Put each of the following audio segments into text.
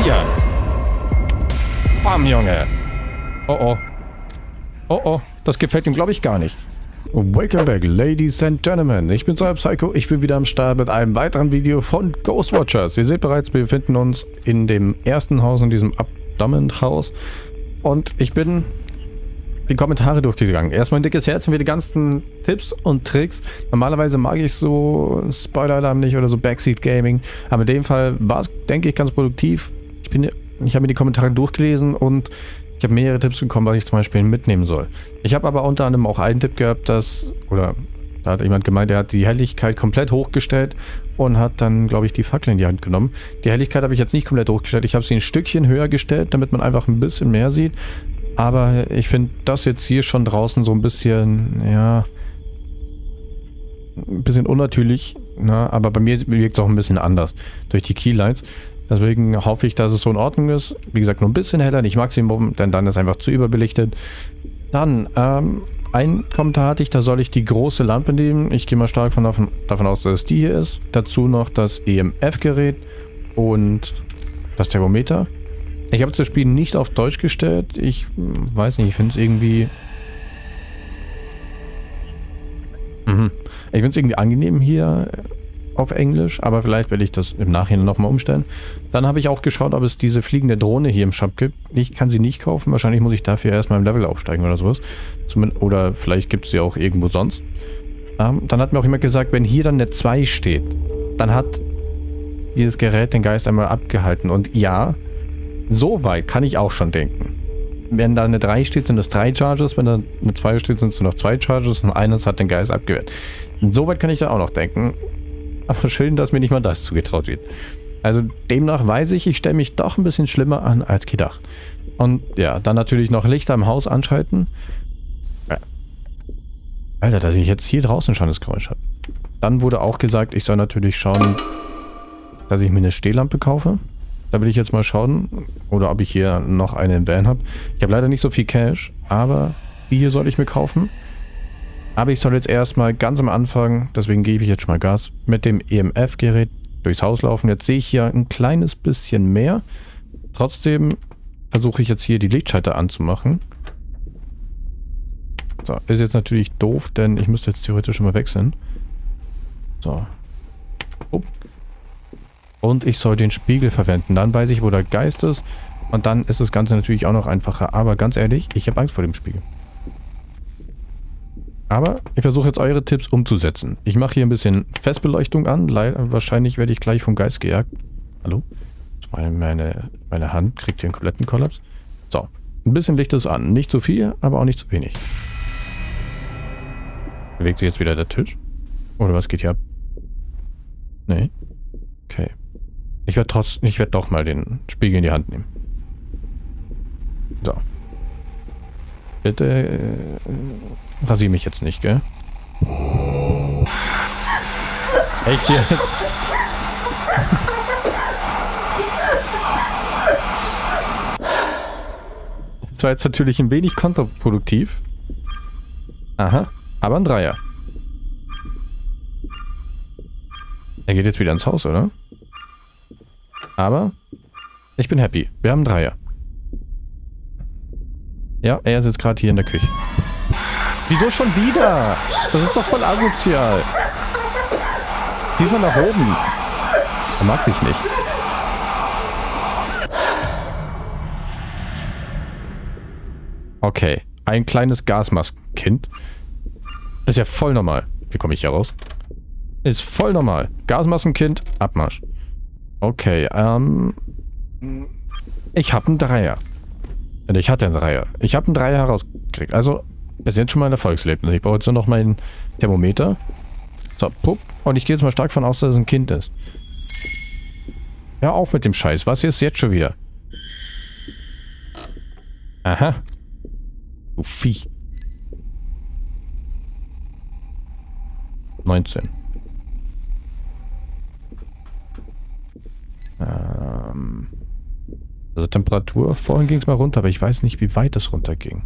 Hier. Bam, Junge. Oh, oh. Oh, oh. Das gefällt ihm, glaube ich, gar nicht. Welcome back, Ladies and Gentlemen. Ich bin Psycho. Ich bin wieder am Start mit einem weiteren Video von Ghostwatchers. Ihr seht bereits, wir befinden uns in dem ersten Haus, in diesem Abdominant-Haus. Und ich bin die Kommentare durchgegangen. Erstmal ein dickes Herz für die ganzen Tipps und Tricks. Normalerweise mag ich so Spoiler-Alarm nicht oder so Backseat-Gaming. Aber in dem Fall war es, denke ich, ganz produktiv. Ich habe mir die Kommentare durchgelesen und ich habe mehrere Tipps bekommen, was ich zum Beispiel mitnehmen soll. Ich habe aber unter anderem auch einen Tipp gehabt, da hat jemand gemeint, der hat die Helligkeit komplett hochgestellt und hat dann, glaube ich, die Fackel in die Hand genommen. Die Helligkeit habe ich jetzt nicht komplett hochgestellt, ich habe sie ein Stückchen höher gestellt, damit man einfach ein bisschen mehr sieht. Aber ich finde das jetzt hier schon draußen so ein bisschen, ja, ein bisschen unnatürlich, ne? Aber bei mir wirkt es auch ein bisschen anders durch die Keylights. Deswegen hoffe ich, dass es so in Ordnung ist. Wie gesagt, nur ein bisschen heller, nicht Maximum, denn dann ist einfach zu überbelichtet. Dann, ein Kommentar hatte ich, da soll ich die große Lampe nehmen. Ich gehe mal stark davon aus, dass es die hier ist. Dazu noch das EMF-Gerät und das Thermometer. Ich habe das Spiel nicht auf Deutsch gestellt. Ich weiß nicht, ich finde es irgendwie... Ich finde es irgendwie angenehm hier auf Englisch, aber vielleicht werde ich das im Nachhinein nochmal umstellen. Dann habe ich auch geschaut, ob es diese fliegende Drohne hier im Shop gibt. Ich kann sie nicht kaufen, wahrscheinlich muss ich dafür erstmal im Level aufsteigen oder sowas. Oder vielleicht gibt es sie auch irgendwo sonst. Dann hat mir auch jemand gesagt, wenn hier dann eine 2 steht, dann hat dieses Gerät den Geist einmal abgehalten. Und ja, so weit kann ich auch schon denken. Wenn da eine 3 steht, sind es 3 Charges, wenn da eine 2 steht, sind es nur noch 2 Charges und eines hat den Geist abgewehrt. So weit kann ich da auch noch denken. Aber schön, dass mir nicht mal das zugetraut wird. Also demnach weiß ich stelle mich doch ein bisschen schlimmer an als gedacht. Und ja, dann natürlich noch Lichter im Haus anschalten. Alter, dass ich jetzt hier draußen schon das Geräusch habe. Dann wurde auch gesagt, ich soll natürlich schauen, dass ich mir eine Stehlampe kaufe. Da will ich jetzt mal schauen. Oder ob ich hier noch eine im Van habe. Ich habe leider nicht so viel Cash, aber die hier soll ich mir kaufen. Aber ich soll jetzt erstmal ganz am Anfang, deswegen gebe ich jetzt schon mal Gas, mit dem EMF-Gerät durchs Haus laufen. Jetzt sehe ich hier ein kleines bisschen mehr. Trotzdem versuche ich jetzt hier die Lichtschalter anzumachen. So, ist jetzt natürlich doof, denn ich müsste jetzt theoretisch schon mal wechseln. So. Und ich soll den Spiegel verwenden. Dann weiß ich, wo der Geist ist. Und dann ist das Ganze natürlich auch noch einfacher. Aber ganz ehrlich, ich habe Angst vor dem Spiegel. Aber ich versuche jetzt eure Tipps umzusetzen. Ich mache hier ein bisschen Festbeleuchtung an. Wahrscheinlich werde ich gleich vom Geist gejagt. Hallo? Meine Hand kriegt hier einen kompletten Kollaps. So, ein bisschen Licht ist an. Nicht zu viel, aber auch nicht zu wenig. Bewegt sich jetzt wieder der Tisch? Oder was geht hier ab? Nee. Okay. Ich werde doch mal den Spiegel in die Hand nehmen. So. Bitte rasier mich jetzt nicht, gell? Echt jetzt? Das war jetzt natürlich ein wenig kontraproduktiv. Aha, aber ein Dreier. Er geht jetzt wieder ins Haus, oder? Aber ich bin happy. Wir haben einen Dreier. Ja, er sitzt gerade hier in der Küche. Wieso schon wieder? Das ist doch voll asozial. Diesmal nach oben. Er mag mich nicht. Okay. Ein kleines Gasmaskenkind. Ist ja voll normal. Wie komme ich hier raus? Ist voll normal. Gasmaskenkind, Abmarsch. Okay, ich habe einen Dreier. Ich hatte einen Dreier. Ich habe einen Dreier herausgekriegt. Also, bis jetzt schon mal ein Erfolgserlebnis. Ich brauche jetzt nur noch mein Thermometer. So, pupp. Und ich gehe jetzt mal stark von aus, dass es ein Kind ist. Hör auf mit dem Scheiß. Was ist jetzt schon wieder? Aha. Du Vieh. 19. Also Temperatur, vorhin ging es mal runter, aber ich weiß nicht, wie weit es runterging.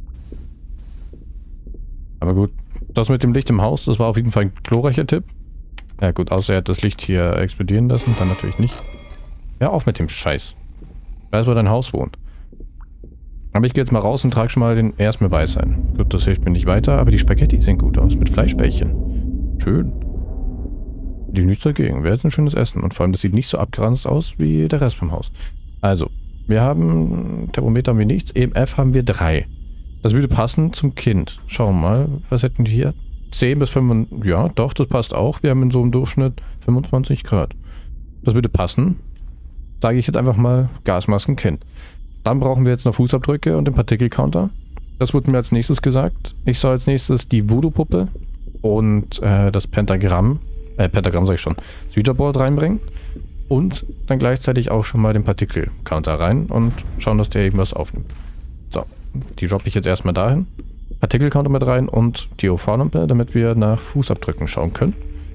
Aber gut, das mit dem Licht im Haus, das war auf jeden Fall ein glorreicher Tipp. Ja gut, außer er hat das Licht hier explodieren lassen, dann natürlich nicht. Ja, auf mit dem Scheiß. weiß, wo dein Haus wohnt. Aber ich gehe jetzt mal raus und trage schon mal den ersten Beweis ein. Gut, das hilft mir nicht weiter, aber die Spaghetti sehen gut aus. Mit Fleischbällchen. Schön. Die nichts dagegen. Wäre jetzt ein schönes Essen. Und vor allem, das sieht nicht so abgeranzt aus wie der Rest vom Haus. Also, wir haben... Thermometer haben wir nichts. EMF haben wir 3. Das würde passen zum Kind. Schauen wir mal. Was hätten die hier? 10 bis 5... Ja, doch, das passt auch. Wir haben in so einem Durchschnitt 25 Grad. Das würde passen. Sage ich jetzt einfach mal Gasmaskenkind. Dann brauchen wir jetzt noch Fußabdrücke und den Partikelcounter. Das wurde mir als nächstes gesagt. Ich soll als nächstes die Voodoo-Puppe und das Pentagramm sage ich schon, das Ouija-Board reinbringen. Und dann gleichzeitig auch schon mal den Partikelcounter rein und schauen, dass der irgendwas aufnimmt. So, die droppe ich jetzt erstmal dahin. Partikelcounter mit rein und die UV-Lampe, damit wir nach Fußabdrücken schauen können.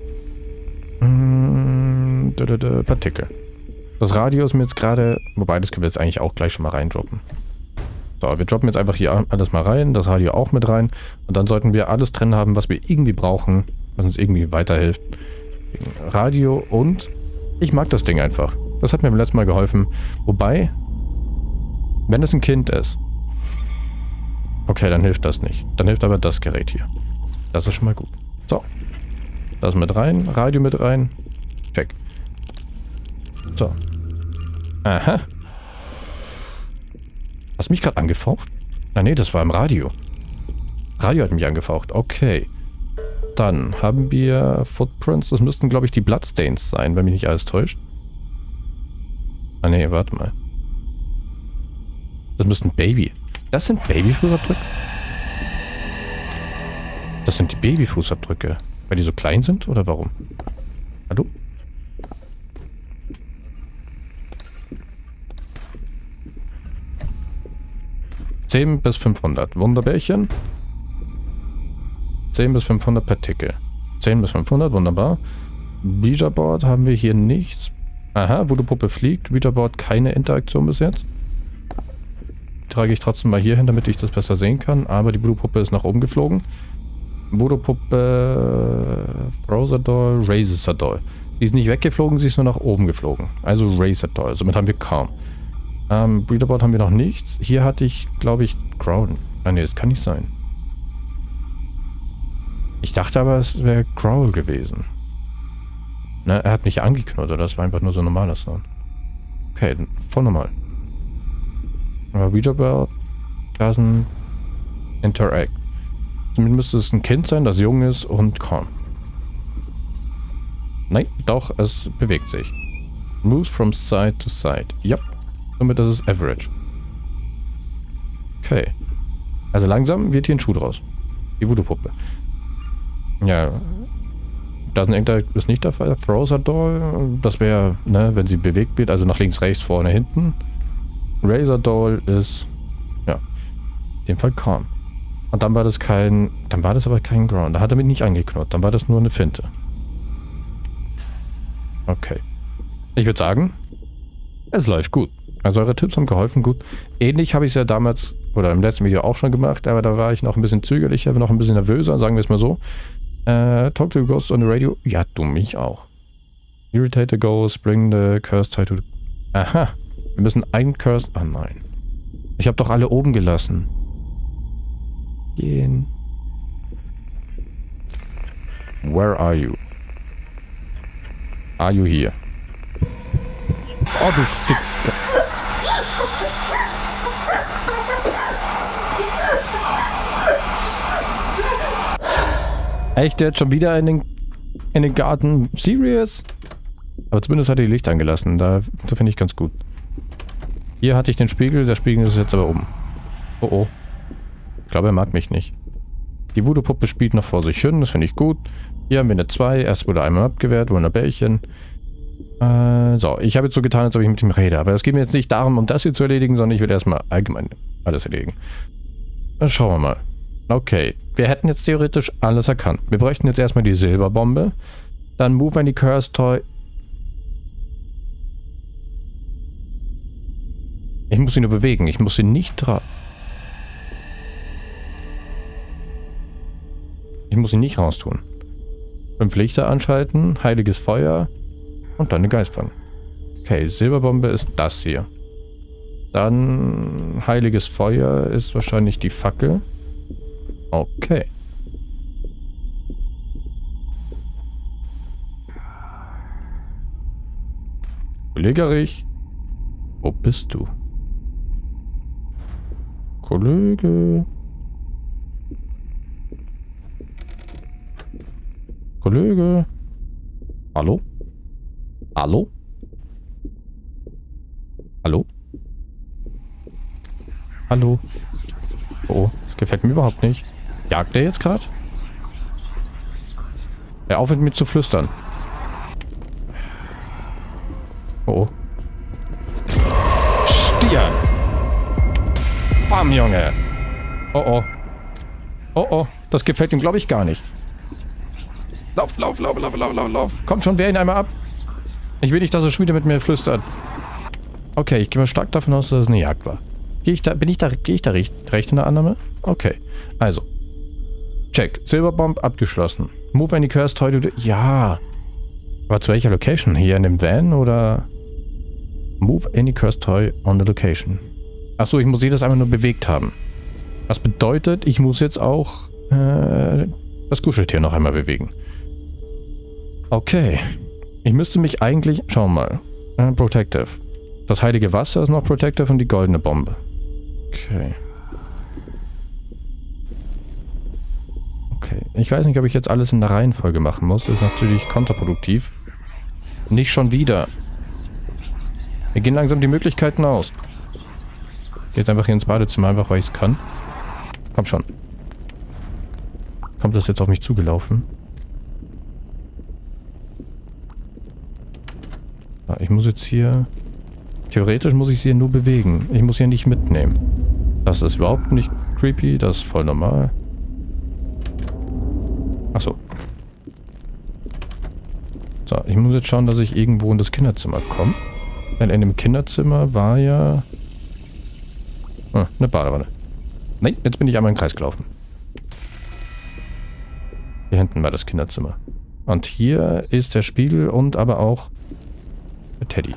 Partikel. Das Radio ist mir jetzt gerade... Wobei, das können wir jetzt eigentlich auch gleich schon mal reindroppen. So, wir droppen jetzt einfach hier alles mal rein, das Radio auch mit rein. Und dann sollten wir alles drin haben, was wir irgendwie brauchen, was uns irgendwie weiterhilft. Radio und... Ich mag das Ding einfach. Das hat mir beim letzten Mal geholfen. Wobei, wenn es ein Kind ist... Okay, dann hilft das nicht. Dann hilft aber das Gerät hier. Das ist schon mal gut. So. Das mit rein, Radio mit rein. Check. So. Aha. Hast du mich gerade angefaucht? Ah, nee, das war im Radio. Radio hat mich angefaucht. Okay. Dann haben wir Footprints. Das müssten, glaube ich, die Bloodstains sein, wenn mich nicht alles täuscht. Ah, nee, warte mal. Das müssten Baby. Das sind Babyfußabdrücke? Das sind die Babyfußabdrücke. Weil die so klein sind? Oder warum? Hallo? (10 bis 500 Wunderbärchen. 10 bis 500 Partikel. 10 bis 500, wunderbar. Ouija-Board haben wir hier nichts. Aha, Voodoo-Puppe fliegt. Ouija-Board keine Interaktion bis jetzt. Trage ich trotzdem mal hier hin, damit ich das besser sehen kann. Aber die Voodoo-Puppe ist nach oben geflogen. Voodoo-Puppe, Browser-Doll, Razor-Doll. Sie ist nicht weggeflogen, sie ist nur nach oben geflogen. Also Razor-Doll. Somit haben wir kaum. Ouija-Board haben wir noch nichts. Hier hatte ich, glaube ich, Growl. Ah, ne, das kann nicht sein. Ich dachte aber, es wäre Growl gewesen. Na, er hat nicht angeknurrt, das war einfach nur so ein normaler Sound. Okay, voll normal. Aber Ouija-Board doesn't interact. Zumindest müsste es ein Kind sein, das jung ist und calm. Nein, doch, es bewegt sich. Moves from side to side. Ja. Somit ist es average. Okay. Also langsam wird hier ein Schuh draus. Die Voodoo-Puppe. Ja. Doesn't interact ist nicht der Fall. Throws a Doll. Das wäre, ne, wenn sie bewegt wird, also nach links, rechts, vorne, hinten. Razor Doll ist, ja, in dem Fall calm. Und dann war das aber kein Ground. Da hat er mich nicht angeknurrt. Dann war das nur eine Finte. Okay. Ich würde sagen, es läuft gut. Also eure Tipps haben geholfen, gut. Ähnlich habe ich es ja damals, oder im letzten Video auch schon gemacht, aber da war ich noch ein bisschen zögerlicher, noch ein bisschen nervöser, sagen wir es mal so. Talk to the Ghost on the Radio. Ja, du mich auch. Irritate the Ghost, bring the Curse tie to the... Aha. Wir müssen einen Curse... Ah, nein. Ich habe doch alle oben gelassen. Gehen. Where are you? Are you here? Oh, du Ficker. Echt, der hat schon wieder in den Garten? Serious? Aber zumindest hat er die Licht angelassen. Da finde ich ganz gut. Hier hatte ich den Spiegel. Der Spiegel ist jetzt aber oben. Oh oh. Ich glaube, er mag mich nicht. Die Voodoo-Puppe spielt noch vor sich hin. Das finde ich gut. Hier haben wir eine 2. Erst wurde einmal abgewehrt. Wunderbärchen. So, ich habe jetzt so getan, als ob ich mit ihm rede. Aber es geht mir jetzt nicht darum, um das hier zu erledigen, sondern ich will erstmal allgemein alles erledigen. Dann schauen wir mal. Okay, wir hätten jetzt theoretisch alles erkannt. Wir bräuchten jetzt erstmal die Silberbombe. Dann Move any Curse Toy. Ich muss ihn nur bewegen. Ich muss ihn nicht Ich muss ihn nicht raustun. 5 Lichter anschalten, heiliges Feuer und dann eine Geistfang. Okay, Silberbombe ist das hier. Dann heiliges Feuer ist wahrscheinlich die Fackel. Okay. Kollege Rich, wo bist du? Kollege. Kollege. Hallo? Hallo? Hallo? Hallo? Oh, das gefällt mir überhaupt nicht. Jagt der jetzt gerade? Hör auf mit mir zu flüstern. Oh. Stier! Bam, Junge! Oh, oh. Oh, oh. Das gefällt ihm, glaube ich, gar nicht. Lauf, lauf, lauf, lauf, lauf, lauf, lauf. Kommt schon, wehr ihn einmal ab. Ich will nicht, dass er schon wieder mit mir flüstert. Okay, ich gehe mal stark davon aus, dass es eine Jagd war. Gehe ich da recht in der Annahme? Okay. Also. Check. Silberbomb abgeschlossen. Move any cursed toy to... Ja. Aber zu welcher Location? Hier in dem Van oder... Move any cursed toy on the location. Achso, ich muss jedes einmal nur bewegt haben. Was bedeutet, ich muss jetzt auch das Kuscheltier noch einmal bewegen. Okay. Ich müsste mich eigentlich... Schauen wir mal. Protective. Das heilige Wasser ist noch Protective und die goldene Bombe. Okay. Okay. Ich weiß nicht, ob ich jetzt alles in der Reihenfolge machen muss. Das ist natürlich kontraproduktiv. Nicht schon wieder. Wir gehen langsam die Möglichkeiten aus. Jetzt einfach hier ins Badezimmer, einfach weil ich es kann. Komm schon. Kommt das jetzt auf mich zugelaufen? Ja, ich muss jetzt hier... Theoretisch muss ich sie hier nur bewegen. Ich muss sie hier nicht mitnehmen. Das ist überhaupt nicht creepy. Das ist voll normal. Achso. So, ich muss jetzt schauen, dass ich irgendwo in das Kinderzimmer komme. Denn in dem Kinderzimmer war ja... eine Badewanne. Nein, jetzt bin ich einmal im Kreis gelaufen. Hier hinten war das Kinderzimmer. Und hier ist der Spiegel und aber auch der Teddy.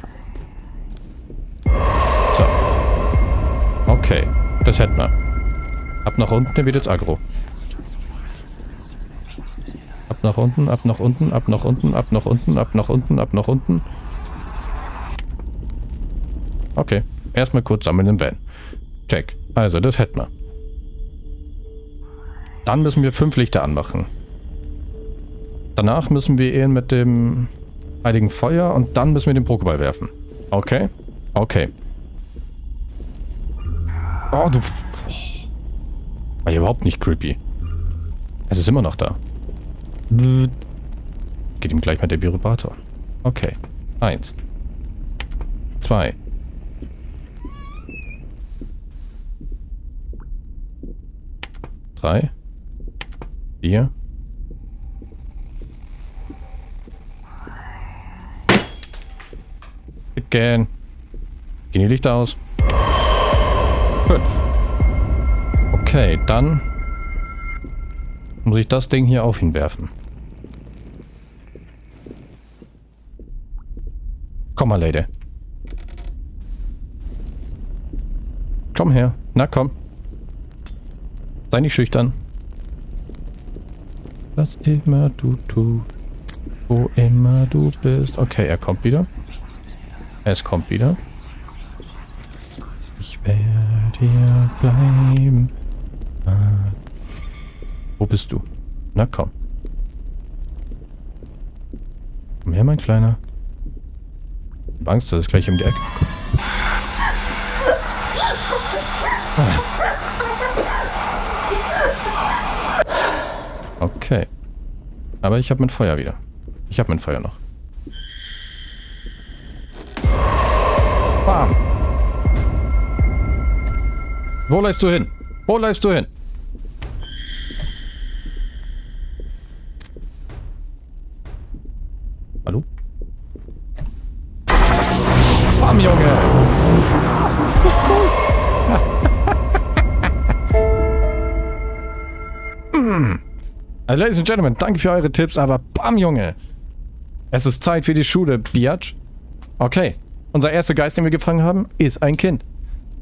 So. Okay, das hätten wir. Ab nach unten, der wird jetzt aggro. Ab nach unten, ab nach unten, ab nach unten, ab nach unten, ab nach unten, ab nach unten. Okay, erstmal kurz sammeln im Van. Check. Also, das hätten wir. Dann müssen wir 5 Lichter anmachen. Danach müssen wir ihn mit dem heiligen Feuer und dann müssen wir den Pokéball werfen. Okay? Okay. Oh, du... War ja überhaupt nicht creepy. Es ist immer noch da. Geht ihm gleich mit der Vibrator. Okay. 1. 2. 3. 4. Gehen die Lichter aus. 5. Okay, dann muss ich das Ding hier auf ihn werfen. Komm mal, Lady. Komm her. Na komm. Sei nicht schüchtern. Was immer du tust, wo immer du bist. Okay, er kommt wieder. Es kommt wieder. Ich werde hier bleiben. Wo bist du? Na komm. Komm her, mein Kleiner. Ich hab Angst, dass es gleich um die Ecke kommt. Okay. Aber ich habe mein Feuer wieder. Ich habe mein Feuer noch. Bam. Wo läufst du hin? Wo läufst du hin? Hallo? Bam, Junge! Ach, ist das cool? Also, Ladies and Gentlemen, danke für eure Tipps, aber bam, Junge! Es ist Zeit für die Schule, Biatch. Okay. Unser erster Geist, den wir gefangen haben, ist ein Kind.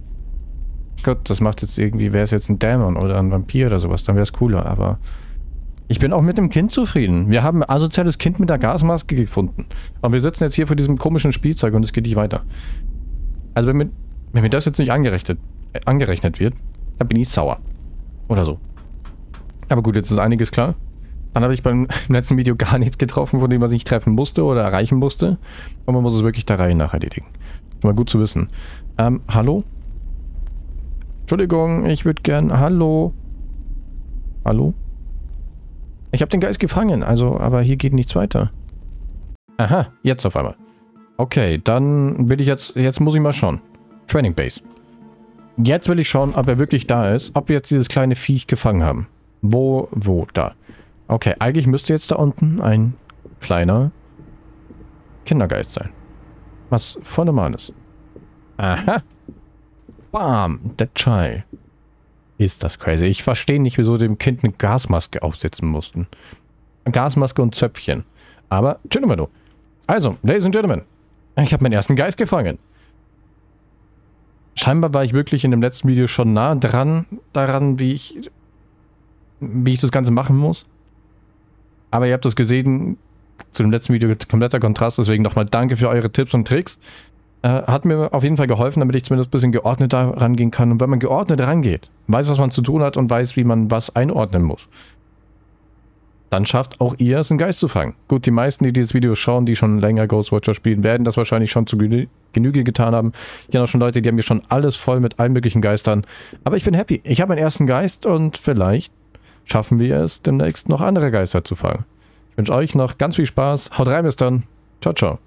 Gott, das macht jetzt irgendwie, wäre es jetzt ein Dämon oder ein Vampir oder sowas, dann wäre es cooler, aber ich bin auch mit dem Kind zufrieden. Wir haben ein asoziales Kind mit der Gasmaske gefunden. Aber wir sitzen jetzt hier vor diesem komischen Spielzeug und es geht nicht weiter. Also wenn mir das jetzt nicht angerechnet wird, dann bin ich sauer. Oder so. Aber gut, jetzt ist einiges klar. Dann habe ich beim letzten Video gar nichts getroffen, von dem was ich treffen musste oder erreichen musste. Und man muss es wirklich der Reihe nach erledigen. Schon mal gut zu wissen. Hallo? Entschuldigung, ich würde gern... Hallo? Hallo? Ich habe den Geist gefangen, also, aber hier geht nichts weiter. Aha, jetzt auf einmal. Okay, dann will ich jetzt muss ich mal schauen. Training Base. Jetzt will ich schauen, ob er wirklich da ist, ob wir jetzt dieses kleine Viech gefangen haben. Wo, da. Okay, eigentlich müsste jetzt da unten ein kleiner Kindergeist sein. Was voll normal ist. Aha. Bam, the child. Ist das crazy. Ich verstehe nicht, wieso dem Kind eine Gasmaske aufsetzen mussten. Gasmaske und Zöpfchen. Aber, Gentlemen, also, Ladies and Gentlemen, ich habe meinen ersten Geist gefangen. Scheinbar war ich wirklich in dem letzten Video schon nah daran, wie ich das Ganze machen muss. Aber ihr habt das gesehen, zu dem letzten Video kompletter Kontrast, deswegen nochmal danke für eure Tipps und Tricks. Hat mir auf jeden Fall geholfen, damit ich zumindest ein bisschen geordneter rangehen kann. Und wenn man geordnet rangeht, weiß, was man zu tun hat und weiß, wie man was einordnen muss, dann schafft auch ihr es, einen Geist zu fangen. Gut, die meisten, die dieses Video schauen, die schon länger Ghostwatcher spielen, werden das wahrscheinlich schon zu Genüge getan haben. Ich kenne auch schon Leute, die haben hier schon alles voll mit allen möglichen Geistern. Aber ich bin happy. Ich habe meinen ersten Geist und vielleicht schaffen wir es, demnächst noch andere Geister zu fangen. Ich wünsche euch noch ganz viel Spaß. Haut rein, bis dann. Ciao, ciao.